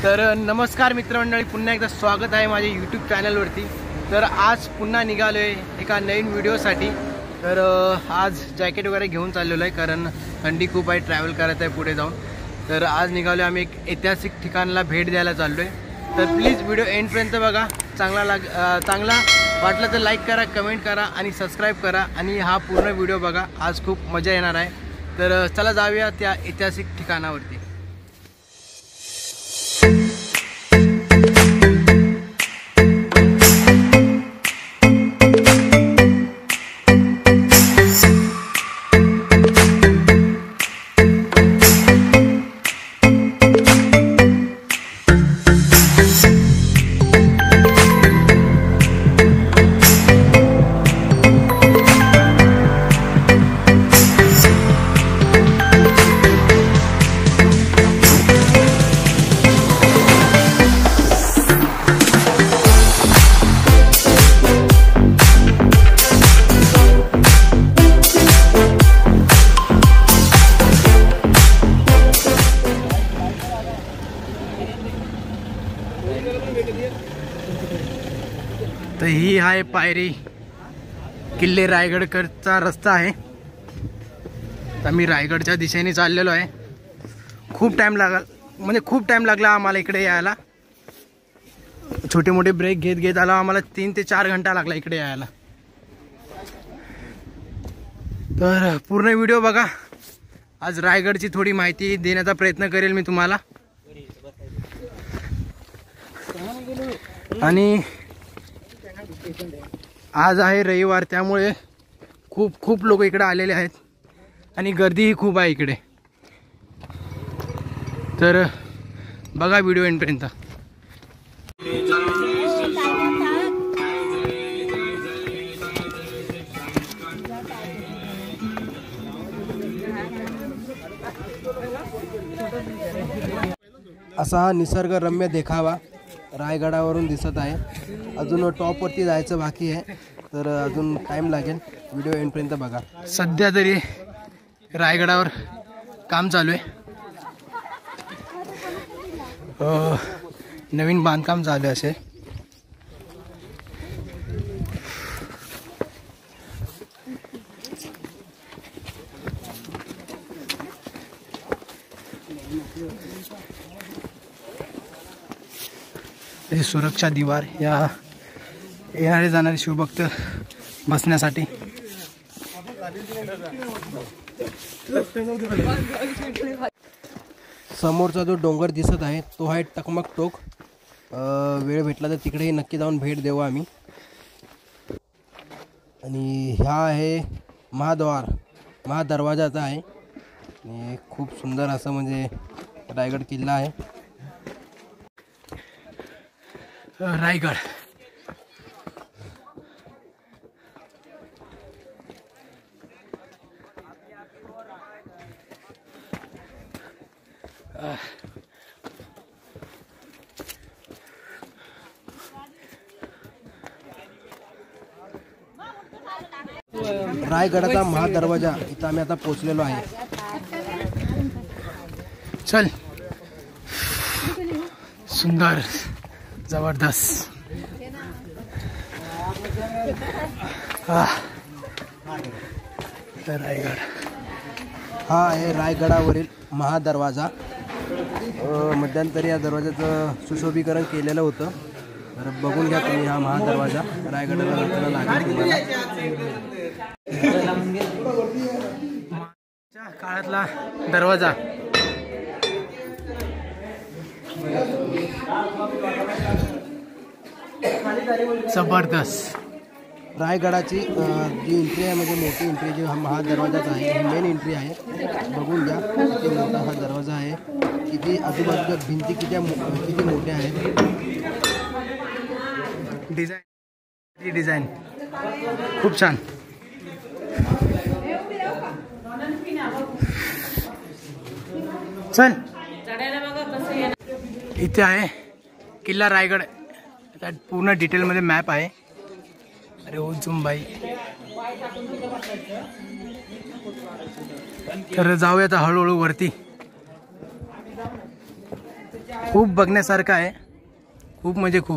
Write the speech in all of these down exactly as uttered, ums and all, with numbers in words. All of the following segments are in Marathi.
तर नमस्कार मित्रमंडळी, पुन्हा एकदा स्वागत आहे माझ्या यूट्यूब चॅनलवरती। तर आज पुन्हा निघालो आहे एका नवीन व्हिडिओसाठी। तर आज जॅकेट वगैरे घेऊन चाललेलो आहे कारण थंडी खूप आहे, ट्रॅव्हल करायचं आहे पुढे जाऊन। तर आज निघालो आम्ही एक ऐतिहासिक ठिकाणाला भेट द्यायला चाललो आहे। तर प्लीज व्हिडिओ एंडपर्यंत बघा। चांगला लाग चांगला वाटलं तर लाईक करा, कमेंट करा आणि सबस्क्राईब करा आणि हा पूर्ण व्हिडिओ बघा। आज खूप मजा येणार आहे। तर चला जाऊया त्या ऐतिहासिक ठिकाणावरती। तर ही आहे पायरी, किल्ले रायगडकडचा रस्ता आहे। तर मी रायगडच्या दिशेने चाललेलो आहे। खूप टाइम लागला, म्हणजे खूप टाइम लागला आम्हाला इकडे यायला। छोटे मोठे ब्रेक घेत घेत आला आम्हाला तीन ते चार घंटा लागला इकडे यायला। तर पूर्ण व्हिडिओ बघा। आज रायगडची थोडी माहिती देण्याचा प्रयत्न करेल मी तुम्हाला। आणि आज आहे रविवार, त्यामुळे खूप खूप लोक इकडे आलेले आहेत आणि गर्दीही खूप आहे इकडे। तर बघा व्हिडिओ एंडपर्यंत। असा हा निसर्गरम्य देखावा रायगडावरून दिसत आहे। अजून टॉपवरती जायचं बाकी आहे, तर अजून टाइम लागेल। व्हिडिओ एंडपर्यंत बघा। सध्या तरी रायगडावर काम चालू आहे, नवीन बांधकाम चालू आहे असे। सुरक्षा दिवार या येणारे जाणारे शिवभक्त बसण्यासाठी। समोरचा जो डोंगर दिसत आहे तो आहे टकमक टोक। वेळ भेटला तर तिकडेही नक्की जाऊन भेट देऊ आम्ही। आणि ह्या आहे महाद्वार, महादरवाजाचा आहे आणि खूप सुंदर असं म्हणजे रायगड किल्ला आहे। रायगड रायगडाचा महादरवाजा इथं आम्ही आता पोहोचलेलो आहे। चल, सुंदर, जबरदस्त। रायगड हा आहे रायगडावरील महादरवाजा। मध्यंतरी या दरवाजाचं सुशोभीकरण केलेलं होतं। तर बघून घ्या तुम्ही हा महादरवाजा रायगडाला जाताना लागेल तुम्हाला। काळातला दरवाजा जबरदस्त। रायगडाची जी एंट्री आहे म्हणजे मोठी एंट्री जी हा महादरवाजाच आहे, ही मेन एंट्री आहे। बघून घ्या किती मोठा हा दरवाजा आहे, किती आजूबाजूच्या भिंती किती किती मोठ्या आहेत। डिझाईन डिझाईन खूप छान। चल, इथे आहे किल्ला रायगड। त्यात पूर्ण डिटेलमध्ये मॅप आहे। अरे ओ जुमबाई, तर जाऊया आता हळूहळू वरती। खूप बघण्यासारखं आहे, खूप म्हणजे खूप.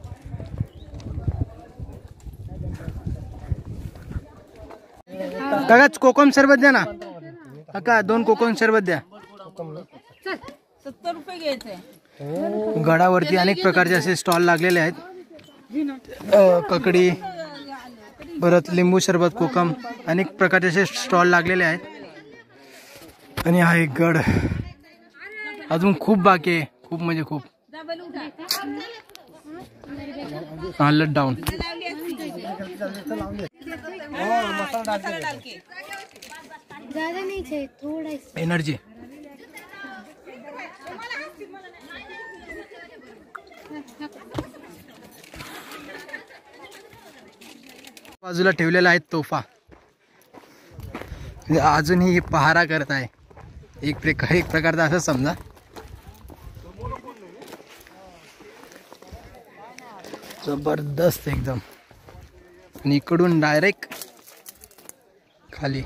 काका कोकम सरबत द्या ना काका, दोन कोकम सरबत द्या. सत्तर रुपये घ्यायचे. गडावरती अनेक प्रकारचे असे स्टॉल लागलेले आहेत. अ, ककडी, परत लिंबू सरबत, कोकम, अनेक प्रकारचे असे स्टॉल लागलेले आहेत. आणि हा एक गड अजून खूप बाकी आहे, खूप म्हणजे खूप. हा लटडाऊन एनर्जी. बाजूला ठेवलेला आहे तोफा, अजूनही पहारा करत आहे एक प्रकार एक प्रकारचा असं समजा. जबरदस्त एकदम. आणि इकडून डायरेक्ट खाली.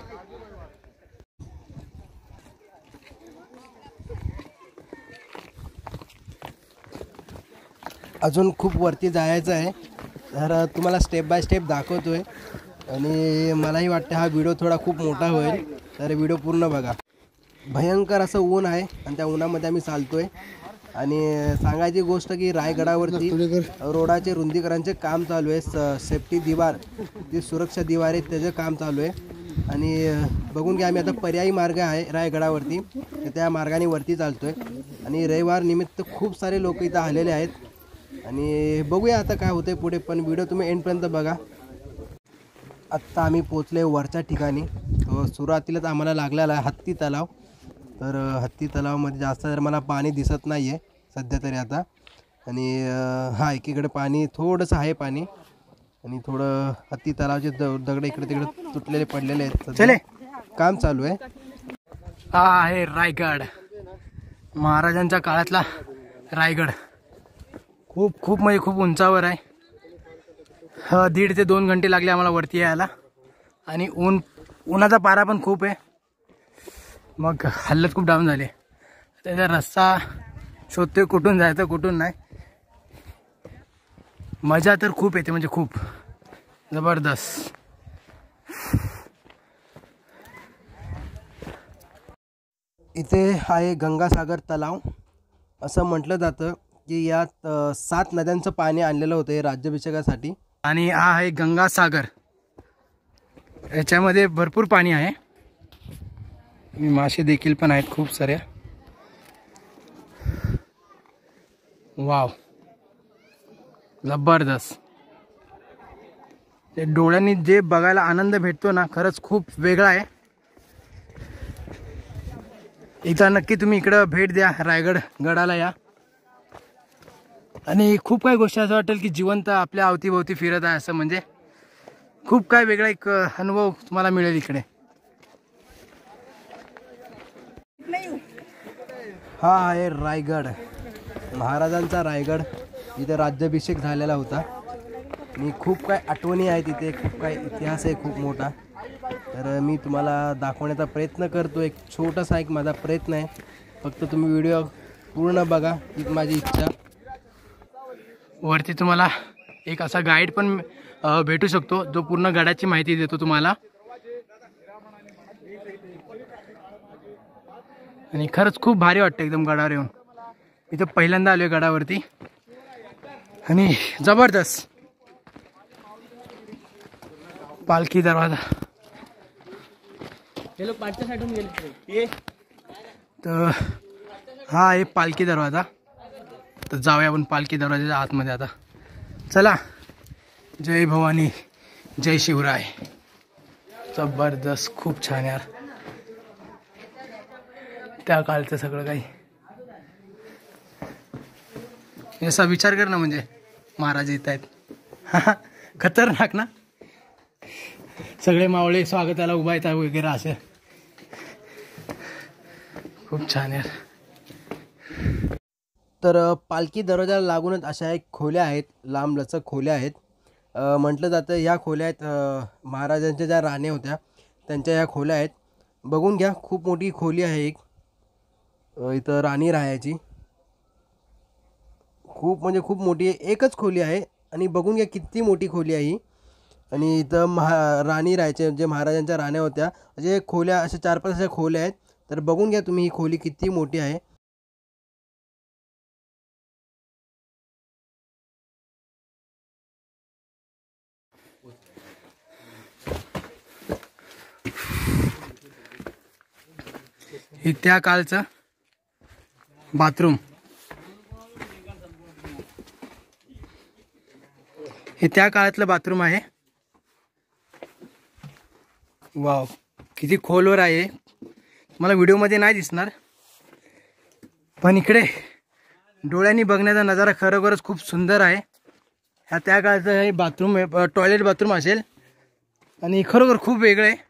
अजून खूप वरती जायचं आहे, तर तुम्हाला स्टेप बाय स्टेप दाखवतोय. आणि मलाही वाटतं हा व्हिडिओ थोडा खूप मोठा होईल, तर व्हिडिओ पूर्ण बघा. भयंकर असं ऊन आहे आणि त्या उन्हामध्ये आम्ही चालतोय. आणि सांगायची गोष्ट की रायगडावरती रोडाचे रुंदीकरणाचे काम चालू आहे. स सेफ्टी दिवार, जी सुरक्षा दिवार आहे त्याचं काम चालू आहे. आणि बघून घ्या, आम्ही आता पर्यायी मार्ग आहे रायगडावरती, तर त्या मार्गाने वरती चालतोय. आणि रविवार निमित्त खूप सारे लोक इथं आलेले आहेत. आणि बघूया आता काय होतंय पुढे, पण व्हिडिओ तुम्ही एंडपर्यंत बघा. आत्ता आम्ही पोचले वरच्या ठिकाणी. सुरुवातीलाच आम्हाला लागलेला आहे हत्ती तलाव. तर हत्ती तलावामध्ये जास्त तर मला पाणी दिसत नाही आहे सध्या तरी आता. आणि हा एकीकडे पाणी थोडंसं आहे पाणी, आणि थोडं हत्ती तलावाचे द दगड इकडे तिकडे तुटलेले पडलेले आहेत. चले, काम चालू आहे. हा आहे रायगड, महाराजांच्या काळातला रायगड. खूप खूप म्हणजे खूप उंचावर आहे. हा दीड ते दोन घंटे लागले आम्हाला वरती यायला. आणि ऊन उन्हाचा पारा पण खूप आहे, मग हालत खूप डाऊन झाले. त्याचा रस्ता शोधतोय, कुठून जायचं कुठून नाही. मजा तर खूप येते, म्हणजे खूप जबरदस्त. इथे आहे गंगासागर तलाव. असं म्हटलं जातं की यात सात नद्यांचं पाणी आणलेलं होतं हे राज्याभिषेकासाठी. आणि हा आहे गंगासागर, याच्यामध्ये भरपूर पाणी आहे. मासे देखील पण आहेत खूप साऱ्या. वाव, जबरदस्त. ते डोळ्यांनी जे बघायला आनंद भेटतो ना, खरंच खूप वेगळा आहे. एकदा नक्की तुम्ही इकडं भेट द्या, रायगड गडाला या. आणि खूप काही गोष्टी असं वाटेल की जिवंत आपल्या अवतीभोवती फिरत आहे असं. म्हणजे खूप काय वेगळा एक अनुभव तुम्हाला मिळेल इकडे. हा आहे रायगड, महाराजांचा रायगड. इथे राज्याभिषेक झालेला होता. आणि खूप काय आठवणी आहेत इथे, खूप काय इतिहास आहे खूप मोठा. तर मी तुम्हाला दाखवण्याचा प्रयत्न करतो. एक छोटासा एक माझा प्रयत्न आहे, फक्त तुम्ही व्हिडिओ पूर्ण बघा, हीच माझी इच्छा. वरती तुम्हाला एक असा गाईड पण भेटू शकतो, जो पूर्ण गडाची माहिती देतो तुम्हाला. आणि खरंच खूप भारी वाटतं एकदम गडावर येऊन. इथं पहिल्यांदा आलोय गडावरती, आणि जबरदस्त. पालखी दरवाजा, तर हा आहे पालखी दरवाजा. तर जाऊया आपण पालखी दरवाजाच्या आतमध्ये आता. चला, जय भवानी, जय शिवराय. जबरदस्त, खूप छान यार. त्या काळचं सगळं काही असा विचार कर ना, म्हणजे महाराज येत आहेत. खतरनाक ना, सगळे मावळे स्वागताला उभा येतात वगैरे असं. खूप छान यार. तर पालखी दरवाजाला लागूनच अशा एक खोल्या आहेत, लांब लचक खोल्या आहेत. म्हटलं जातं ह्या खोल्या आहेत महाराजांच्या ज्या राण्या होत्या त्यांच्या ह्या खोल्या आहेत. बघून घ्या, खूप मोठी खोली आहे एक. इथं राणी राहायची. खूप म्हणजे खूप मोठी आहे, एकच खोली आहे आणि बघून घ्या किती मोठी खोली आहे ही. आणि इथं महा राणी राहायचे, जे महाराजांच्या राण्या होत्या, म्हणजे खोल्या अशा चार पाच अशा खोल्या आहेत. तर बघून घ्या तुम्ही ही खोली किती मोठी आहे. हे त्या काळचं बाथरूम, हे त्या काळातलं बाथरूम आहे. वाव, किती खोलवर आहे, मला व्हिडिओमध्ये नाही दिसणार, पण इकडे डोळ्यांनी बघण्याचा नजारा खरोखरच खूप सुंदर आहे. ह्या त्या काळाचं हे बाथरूम आहे, टॉयलेट बाथरूम असेल आणि खरोखर खूप वेगळं आहे.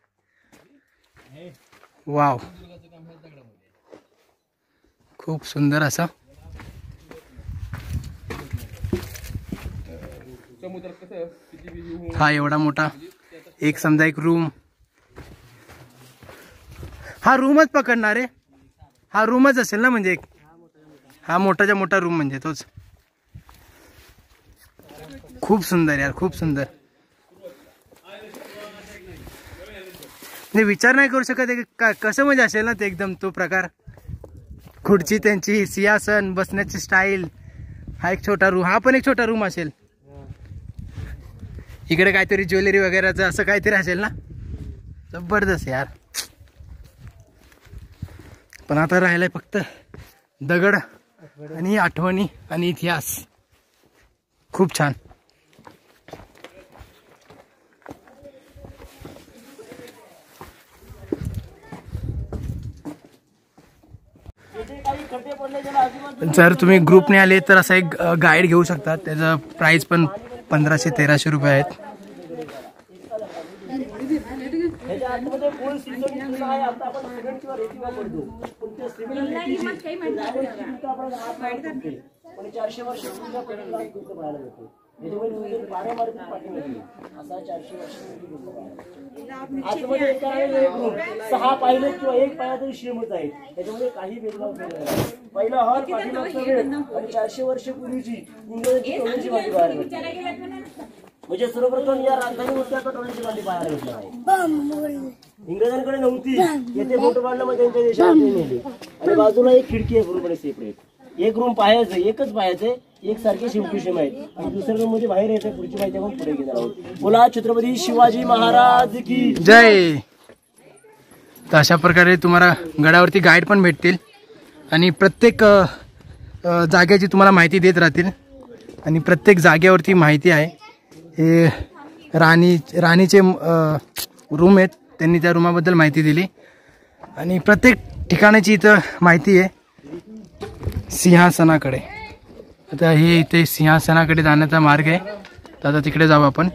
वाव, खूप सुंदर असं. हा एवढा मोठा एक समजा एक रूम, हा रूमच पकडणार आहे, हा रूमच असेल ना, म्हणजे हा मोठाच्या मोठा रूम म्हणजे तोच. खूप सुंदर यार, खूप सुंदर. विचार नाही करू शकत का कसं म्हणजे असेल ना ते, एकदम तो प्रकार. खुर्ची त्यांची, सिंहासन, बसण्याची स्टाईल. हा एक छोटा रूम, हा पण एक छोटा रूम असेल. इकडे काहीतरी ज्वेलरी वगैरेचं असं काहीतरी असेल ना. जबरदस्त यार. पण आता राहिलाय फक्त दगड आणि आठवणी आणि इतिहास. खूप छान. जर तुम्ही ग्रुपने आले तर असा एक गाईड घेऊ शकता, त्याचं प्राइस पण पंधराशे तेराशे रुपये आहेत. सहा पाहिले किंवा एक पाया तरी श्रीमंत आहे, त्याच्यामध्ये काही भेदभाव केला नाही. पहिला हॉल पाठीमागचा वेळ आणि चारशे वर्ष पूर्वीची इंग्रजांची टोळीची माती बाहेर भेटली. म्हणजे सर्वप्रथम या राजधानीवरती आता टोळीची माती बाहेर भेटली आहे. इंग्रजांकडे नव्हती, येथे बोट बांधलं मग त्यांच्या देशामध्ये नेली. आणि बाजूला एक खिडकी आहे पूर्णपणे सेपरेट. एक रूम पाहायचं, एकच पाहायचं, एक सारखे शिवकुशम आहेत. आणि दुसऱ्या रूम मध्ये बाहेर येते, पुढची माहिती आपण पुढे घेणार आहोत. बोला छत्रपती शिवाजी महाराज की जय. तर अशा प्रकारे तुम्हाला गडावरती गाईड पण भेटतील आणि प्रत्येक जागेची तुम्हाला माहिती देत राहतील. आणि प्रत्येक जागेवरती माहिती आहे. हे राणी राणीचे रूम आहेत, त्यांनी त्या रूमाबद्दल माहिती दिली. आणि प्रत्येक ठिकाणाची इथं माहिती आहे. सिंहासनाकडे, आता हे इथे सिंहासनाकडे जाण्याचा मार्ग आहे, तर आता तिकडे जाऊ आपण.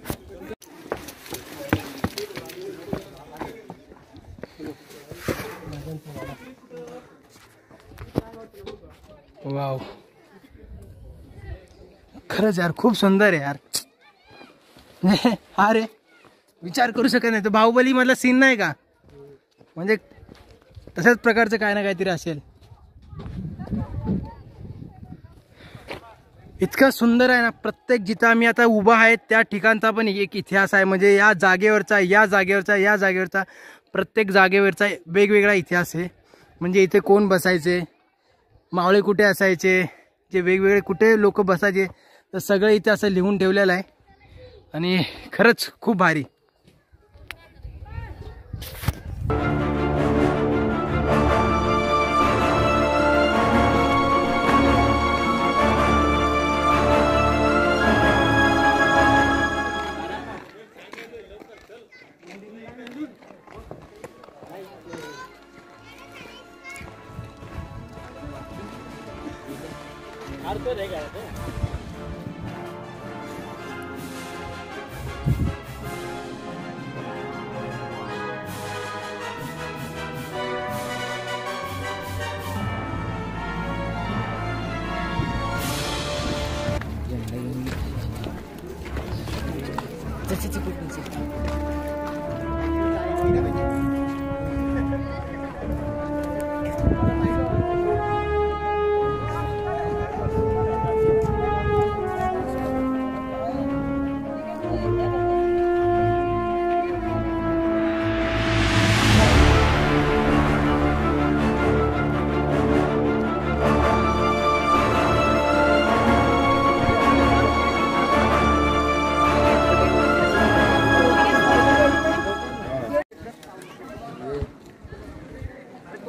वाव, खरंच यार खूप सुंदर आहे यार. हा रे, विचार करू शकत नाही, तो बाहुबली मधला सीन नाही का, म्हणजे तशाच प्रकारचं काय ना काहीतरी असेल. इतकं सुंदर आहे ना. प्रत्येक जिथं आम्ही आता उभा आहे त्या ठिकाणचा पण एक इतिहास आहे. म्हणजे या जागेवरचा या जागेवरचा या जागेवरचा प्रत्येक जागेवरचा वेगवेगळा इतिहास आहे. म्हणजे इथे कोण बसायचे, मावळे कुठे असायचे, जे वेगवेगळे कुठे लोक बसायचे, तर सगळं इथे असं लिहून ठेवलेलं आहे. आणि खरंच खूप भारी.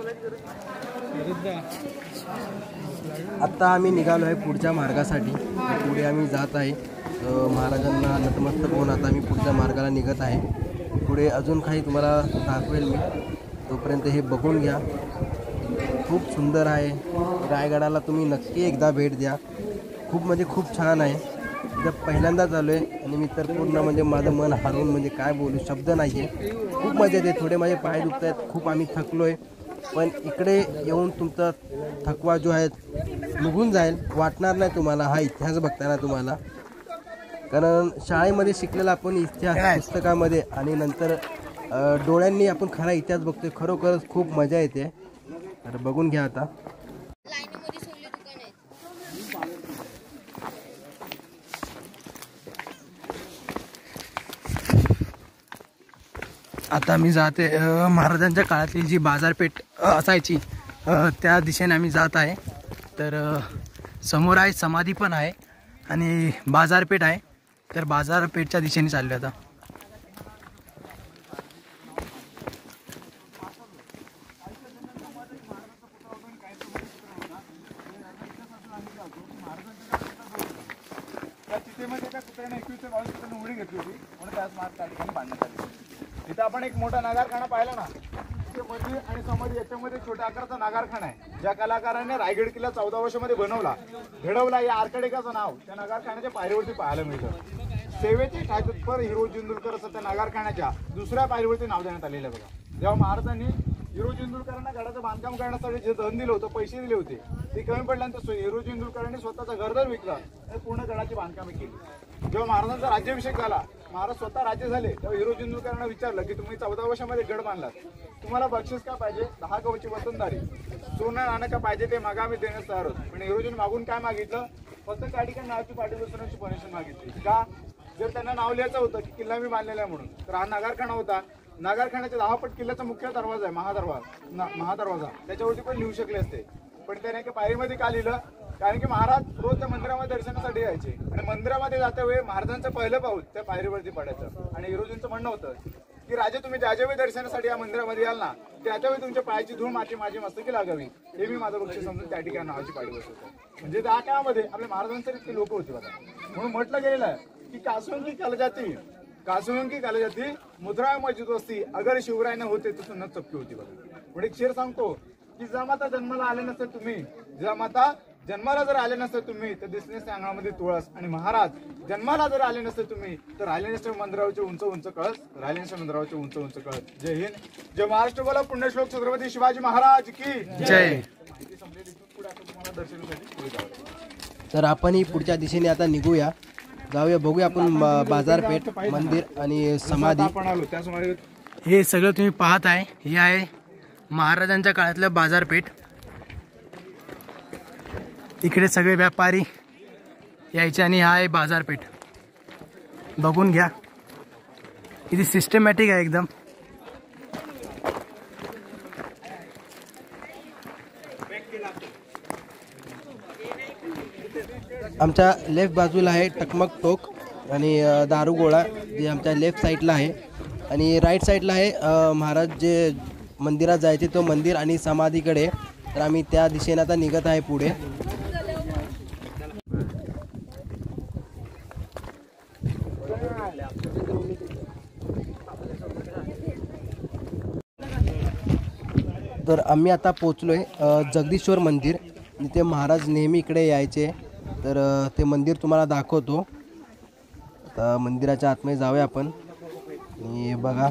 आत्ता आम्ही निघालो आहे पुढच्या मार्गासाठी. पुढे आम्ही जात आहे. अ, महाराजांना नतमस्तक होऊन आता आम्ही पुढच्या मार्गाला निघत आहे. पुढे अजून काही तुम्हाला दाखवेल मी, तोपर्यंत हे बघून घ्या. खूप सुंदर आहे. रायगडाला तुम्ही नक्की एकदा भेट द्या. खूप म्हणजे खूप छान आहे. जर पहिल्यांदाच आलो आहे आणि मी तर पूर्ण म्हणजे माझं मन हरवून म्हणजे काय बोलू शब्द नाही आहे. खूप मजा येते. थोडे माझे पाय दुखत आहेत. खूप आम्ही थकलो आहे. पण इकडे येऊन तुमचा थकवा जो आहे निघून जाईल. वाटणार नाही तुम्हाला हा इतिहास बघताना तुम्हाला. कारण शाळेमध्ये शिकलेला आपण इतिहास पुस्तकामध्ये आणि नंतर डोळ्यांनी आपण खरा इतिहास बघतोय. खरोखरच खूप मजा येते. तर बघून घ्या आता. आता मी जाते महाराजांच्या काळातली जी बाजारपेठ असायची त्या दिशेने आम्ही जात आहे. तर समोर आहे समाधी पण आहे आणि बाजारपेठ आहे. तर बाजारपेठच्या दिशेने चाललो आता. इथं आपण एक मोठा नागारखाना पाहिला ना. ते मंदिर आणि समाधी याच्यामध्ये छोट्या आकाराचा नागारखाना आहे. ज्या कलाकाराने रायगड किल्ला चौदा वर्षामध्ये बनवला घडवला या आर्कडेकाचं नाव त्या नागारखान्याच्या पायरीवरती पाहायला मिळतं. सेवेचे ठाकूर हिरो जिंदुलकर असं त्या नागारखान्याच्या दुसऱ्या पायरीवरती नाव देण्यात आलेलं आहे बघा. जेव्हा महाराजांनी हिरो जिंदुलकरांना गडाचं बांधकाम करण्यासाठी जे धन दिलं होतं, पैसे दिले होते, ते कमी पडल्यानंतर हिरो जिंदुलकरांनी स्वतःचा घरदार विकला आणि पूर्ण गडाची बांधकामे केली. जेव्हा महाराजांचा राज्याभिषेक झाला, महाराज स्वतः राज्य झाले, तेव्हा हिरो जिंदुलकरांना विचारलं की तुम्ही चौदा वर्षामध्ये गड बांधलात, तुम्हाला बक्षीस का पाहिजे? दहा कवची वतनदारी, सोनं नाणं का पाहिजे ते मागा आम्ही देण्यास तयार आहोत. पण हिरोजीने मागून काय मागितलं? फक्त त्या ठिकाणी नावाची पाठी बसवण्याची परमिशन मागितली. का? जर त्यांना नाव लिहायचं होतं की किल्ला मी बांधलेला आहे म्हणून, तर हा नागारखाना होता. नागारखान्याच्या दहा पट किल्ल्याचा मुख्य दरवाजा आहे, महादरवाजा महादरवाजा त्याच्यावरती पण लिहू शकले असते. पण त्याने का पायरीमध्ये का लिहिलं? कारण की महाराज रोज त्या मंदिरामध्ये दर्शनासाठी यायचे आणि मंदिरामध्ये जाता वेळी महाराजांचं पहिलं पाऊल त्या पायरीवरती पडायचं. आणि हिरोजींचं म्हणणं होतं की राजे तुम्ही ज्या ज्यावेळी दर्शनासाठी या मंदिरामध्ये याल ना, त्याच्यावेळी तुमच्या पायाची धूळ माती माझी मस्तकी लागावी, हे मी माझं बक्षीस समजून त्या ठिकाणी नावाची पायरी बसवतो. म्हणजे त्या काळामध्ये आपल्या महाराजांचे इतके लोक होते बघा. म्हणून म्हटलं गेलेलं आहे की कासुंकी कल जाती कासुंकी कल जाती मुद्रा मस्जिद वस्ती अगर शिवराय न होते तर सुन्नत चपकी होती बघा. म्हणजे एक शेर सांगतो की जमाता जन्माला आले नसते तुम्ही, जमाता जन्माला जर आले नसते तुम्ही तर दिसनेस अंगणामध्ये तुळस, आणि महाराज जन्माला जर आले नसते तुम्ही तर राहिले नसते मंदिरावरचे उंच उंच कळस, राहिले नसते मंदिरावरचे उंच उंच कळस. जय हिंद, जय महाराष्ट्र. बोला पुण्यश्लोक छत्रपती शिवाजी महाराज की जय. तर आपण ही पुढच्या दिशेने आता निघूया, जाऊया, बघूया आपण बाजारपेठ, मंदिर आणि समाधी. हे सगळं तुम्ही पाहत आहे, हे आहे महाराजांच्या काळातलं बाजारपेठ. इकडे सगळे व्यापारी यायचे आणि हा आहे बाजारपेठ. बघून घ्या, किती सिस्टमॅटिक आहे एकदम. आमच्या लेफ्ट बाजूला आहे टकमक टोक आणि दारुगोळा, जे आमच्या लेफ्ट साईडला आहे. आणि राईट साईडला आहे महाराज जे मंदिरात जायचे तो मंदिर आणि समाधीकडे. तर आम्ही त्या दिशेने आता निघत आहे पुढे. तर आम्ही आता पोचलो आहे जगदीश्वर मंदिर, जिथे महाराज नेहमी इकडे यायचे. तर ते मंदिर तुम्हाला दाखवतो. आता मंदिराच्या आतमध्ये जाऊया आपण. आणि बघा,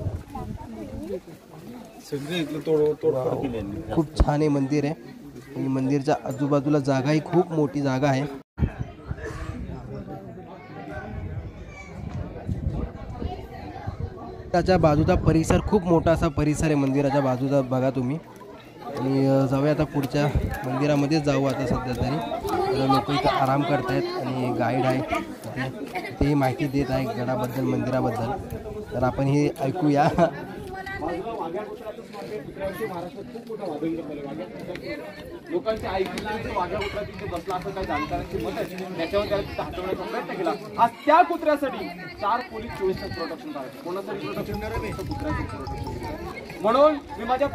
खूप छान हे मंदिर आहे. आणि मंदिरच्या आजूबाजूला जागा ही खूप मोठी जागा आहे. त्याच्या बाजूचा परिसर खूप मोठा असा परिसर आहे मंदिराच्या बाजूचा, बघा तुम्ही. आणि जाऊया आता पुढच्या मंदिरामध्ये जाऊ आता सध्या तरी. लोक इथं आराम करतायत आणि गाईड आहे ते तेही माहिती देत आहे गडाबद्दल, मंदिराबद्दल. तर आपण हे ऐकूया. लोकांच्या ऐकून वाघ्या कुत्रा तिथे बसला असं काही जाणकारांची मत आहे. त्याच्यावर त्याला हटवण्याचा प्रयत्न केला. आज त्या कुत्र्यासाठी चार पोलीस चोवीस तास प्रोटेक्शन करायचे. कोणासाठी प्रोटेक्शन करायचं? कुत्र्यासाठी प्रोटेक्शन. म्हणून मी माझ्या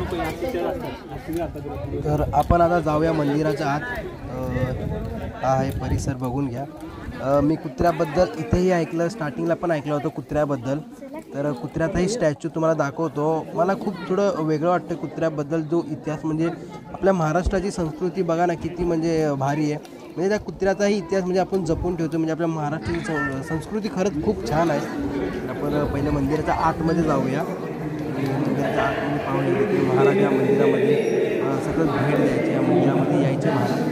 तर आपण आता जाऊया मंदिराच्या आत. हा आहे परिसर, बघून घ्या. मी कुत्र्याबद्दल इथेही ऐकलं, स्टार्टिंगला पण ऐकलं होतं कुत्र्याबद्दल. तर कुत्र्याचाही स्टॅच्यू तुम्हाला दाखवतो. मला खूप थोडं वेगळं वाटतं कुत्र्याबद्दल. जो इतिहास म्हणजे आपल्या महाराष्ट्राची संस्कृती बघा ना किती म्हणजे भारी आहे. म्हणजे त्या कुत्र्याचाही इतिहास म्हणजे आपण जपून ठेवतो. म्हणजे आपल्या महाराष्ट्राची संस्कृती खरंच खूप छान आहे. आपण पहिले मंदिराच्या आतमध्ये जाऊया. मंदिराच्या आतमध्ये पाहून गेले की महाराज या मंदिरामध्ये सतत भेट द्यायची, या मंदिरामध्ये यायचे महाराज.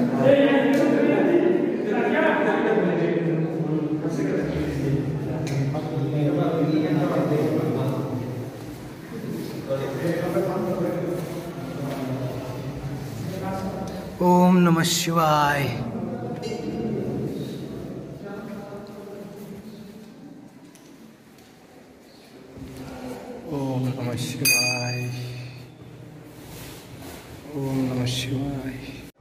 ओम नमः शिवाय. ओम नमः शिवाय. ओम नमः शिवाय.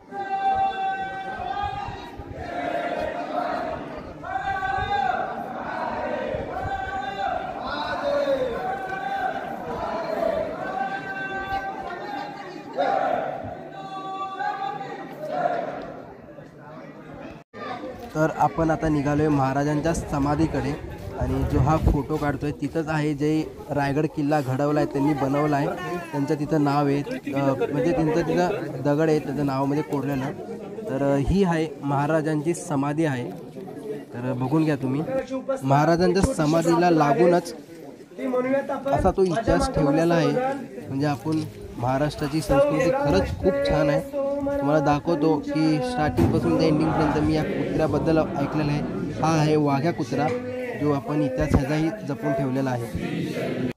तर आपण आता निघालोय महाराजांच्या समाधीकडे. आणि जो हा फोटो काढतोय तिथंच आहे जे रायगड किल्ला घडवला आहे, त्यांनी बनवला आहे. त्यांचं तिथं नाव आहे, म्हणजे त्यांचं तिथं दगड आहे त्याचं नावामध्ये कोरलेलं. तर ही आहे महाराजांची समाधी आहे. तर बघून घ्या तुम्ही. महाराजांच्या समाधीला लागूनच असा तो इतिहास ठेवलेला आहे. म्हणजे आपण महाराष्ट्राची संस्कृती खरंच खूप छान आहे. तुम्हाला दाखवतो की स्टार्टिंगपासून ते एंडिंगपर्यंत मी या कुत्र्याबद्दल ऐकलेलं आहे. हा आहे वाघ्या कुत्रा, जो आपण इतिहास ह्याचाही जपून ठेवलेला आहे.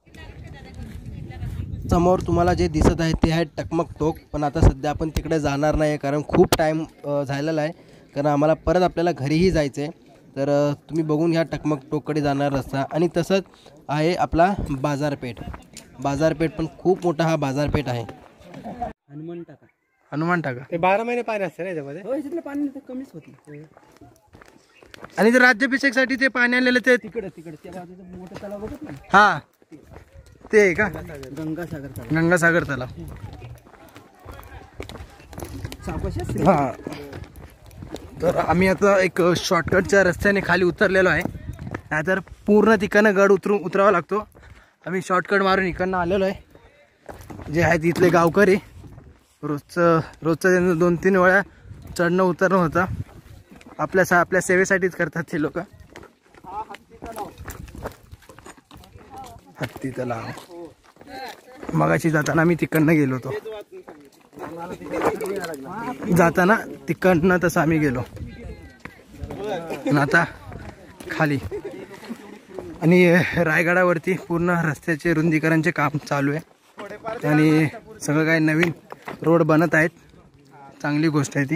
समोर तुम्हाला जे दिसत आहे ते आहे टकमक टोक. पण आता सध्या आपण तिकडे जाणार नाही कारण खूप टाईम झालेला आहे. कारण आम्हाला परत आपल्याला घरीही जायचं आहे. तर तुम्ही बघून घ्या टकमक टोककडे जाणार रस्ता. आणि तसंच आहे आपला बाजारपेठ. बाजारपेठ पण खूप मोठा हा बाजारपेठ आहे. हनुमान टाका हनुमान टाका ते बारा महिने पाणी असते ना याच्यामध्ये. हो, याच्यातलं पाणी तर कमीच होती. आणि ते राज्याभिषेकसाठी ते पाणी आणलेलं ते तिकडे तिकडे त्या बाजूचं मोठं तलाव बघत ना, हा ते आहे का गंगासागर तलाव. गंगासागर तलाव. सावकाश हा. तर आम्ही आता एक शॉर्टकटच्या रस्त्याने खाली उतरलेलो आहे. नाहीतर पूर्ण तिकडनं गड उतरून उतरावा लागतो. आम्ही शॉर्टकट मारून इकडनं आलेलो आहे. जे आहेत इथले गावकरी रोजचं रोजचं त्यांचं दोन तीन वेळा चढणं उतरणं होतं. आपल्या सा आपल्या सेवेसाठीच करतात ते लोक. हत्ती तलाव मगाशी जाताना मी तिकडनं गेलो होतो. जाताना तिकडनं तसं आम्ही गेलो. आता खाली. आणि रायगडावरती पूर्ण रस्त्याचे रुंदीकरणाचे काम चालू आहे. आणि सगळं काही नवीन रोड बनत आहेत. चांगली गोष्ट आहे ती.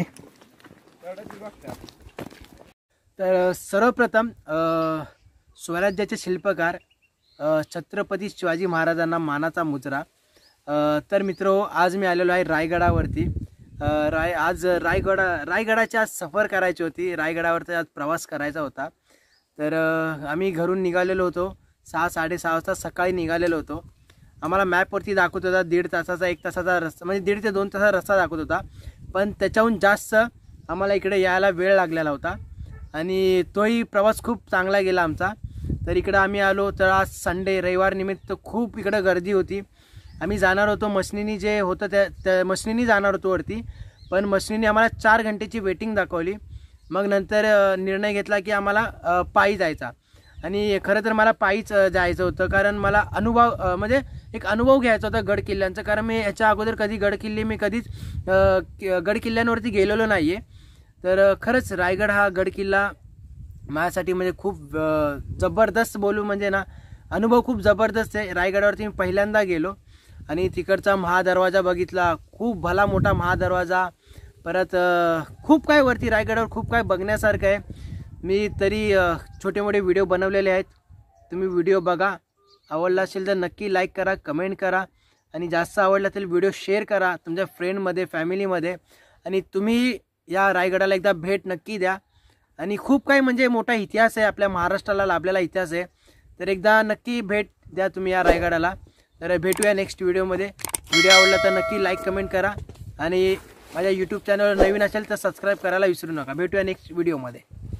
तर सर्वप्रथम स्वराज्याचे शिल्पकार छत्रपती शिवाजी महाराजांना मानाचा मुजरा. तर मित्रो, आज मी आलेलो आहे रायगडावरती. राय आज रायगड रायगडाची आज सफर करायची होती. रायगडावरती आज प्रवास करायचा होता. तर आम्ही घरून निघालेलो होतो सहा साडेसहा वाजता सकाळी निघालेलो होतो. आम्हाला मॅपवरती दाखवत होता दीड तासाचा एक तासाचा रस्ता, म्हणजे दीड ते दोन तासाचा रस्ता दाखवत होता. पण त्याच्याहून जास्त आम्हाला इकडे यायला वेळ लागलेला होता. आणि तोही प्रवास खूप चांगला गेला आमचा. तर इकडं आम्ही आलो तर आज संडे रविवार निमित्त खूप इकडं गर्दी होती. आम्ही जाणार होतो मशनीनी, जे होतं त्या त्या मशनीनी जाणार होतो वरती. पण मशनीने आम्हाला चार घंटेची वेटिंग दाखवली. मग नंतर निर्णय घेतला की आम्हाला पायी जायचा. आणि खरं तर मला पायीच जायचं होतं कारण मला अनुभव म्हणजे एक अनुभव घ्यायचा होता गड किल्ल्यांचा. कारण मी याच्या अगोदर कधी गड किल्ले मी कधीच गड किल्ल्यांवरती गेलेलो नाही आहे. तर खरंच रायगड हा गड किल्ला माझ्यासाठी म्हणजे खूप जबरदस्त बोलू म्हणजे ना अनुभव खूप जबरदस्त आहे. रायगडावरती मी पहिल्यांदा गेलो आणि तिकडचा महादरवाजा बघितला. खूप भला मोठा महादरवाजा. परत खूप काय वरती रायगडावर खूप काय बघण्यासारखं आहे. मी तरी छोटे मोठे व्हिडिओ बनवलेले आहेत. तुम्ही व्हिडिओ बघा. आवडला असेल तर नक्की लाईक करा, कमेंट करा. आणि जास्त आवडला तर व्हिडिओ शेअर करा तुमच्या फ्रेंडमध्ये, फॅमिलीमध्ये. आणि तुम्ही या रायगडाला एकदा भेट नक्की द्या. आणि खूप काही म्हणजे मोठा इतिहास आहे आपल्या महाराष्ट्राला लाभलेला इतिहास आहे. तर एकदा नक्की भेट द्या तुम्ही या रायगडाला. तर भेटूया नेक्स्ट व्हिडिओमध्ये. व्हिडिओ आवडला तर नक्की लाईक कमेंट करा आणि माझ्या यूट्यूब चॅनलवर नवीन असेल तर सबस्क्राईब करायला विसरू नका. भेटूया नेक्स्ट व्हिडिओमध्ये.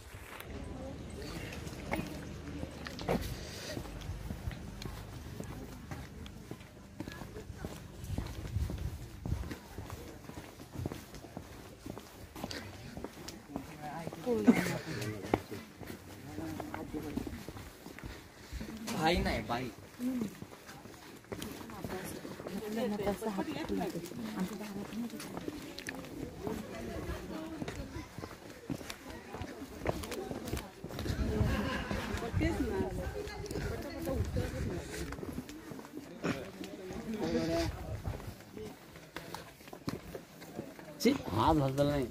भाई नाही बाई हात हलतला नाही.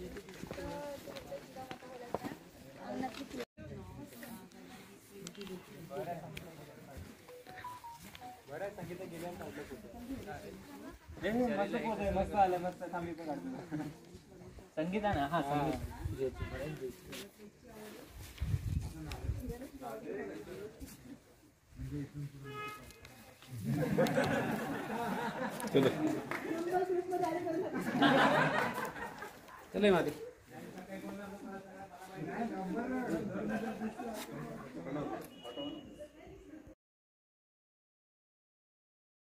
मस्त आलं मस्त संगीत आहे ना. हा संगीत चलो चलो